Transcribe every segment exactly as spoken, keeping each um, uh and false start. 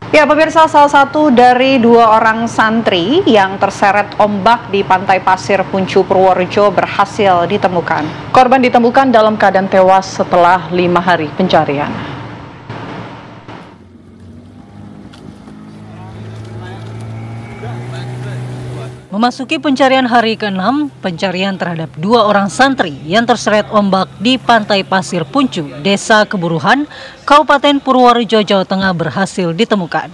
Ya, pemirsa, salah satu dari dua orang santri yang terseret ombak di Pantai Pasir Puncu Purworejo berhasil ditemukan. Korban ditemukan dalam keadaan tewas setelah lima hari pencarian. Memasuki pencarian hari keenam, pencarian terhadap dua orang santri yang terseret ombak di Pantai Pasir Puncu, Desa Keburuhan, Kabupaten Purworejo, Jawa Tengah berhasil ditemukan.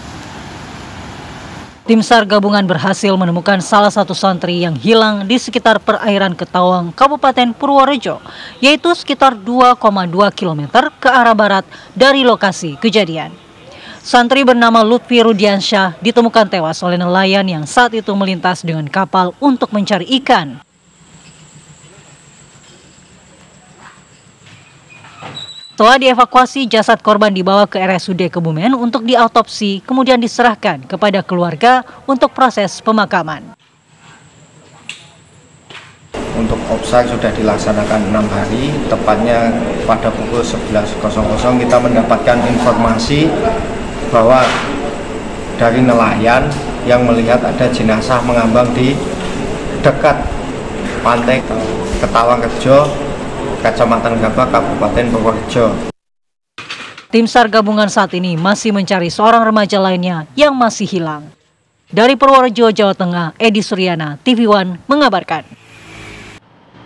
Tim SAR gabungan berhasil menemukan salah satu santri yang hilang di sekitar perairan Ketawang, Kabupaten Purworejo, yaitu sekitar dua koma dua kilometer ke arah barat dari lokasi kejadian. Santri bernama Lutfi Rudiansyah ditemukan tewas oleh nelayan yang saat itu melintas dengan kapal untuk mencari ikan. Setelah dievakuasi, jasad korban dibawa ke R S U D Kebumen untuk diautopsi, kemudian diserahkan kepada keluarga untuk proses pemakaman. Untuk offsite sudah dilaksanakan enam hari, tepatnya pada pukul sebelas kita mendapatkan informasi bahwa dari nelayan yang melihat ada jenazah mengambang di dekat pantai Ketawang Rejo, Kecamatan Gabah, Kabupaten Purworejo. Tim SAR gabungan saat ini masih mencari seorang remaja lainnya yang masih hilang. Dari Purworejo, Jawa Tengah, Edi Suryana, T V One mengabarkan.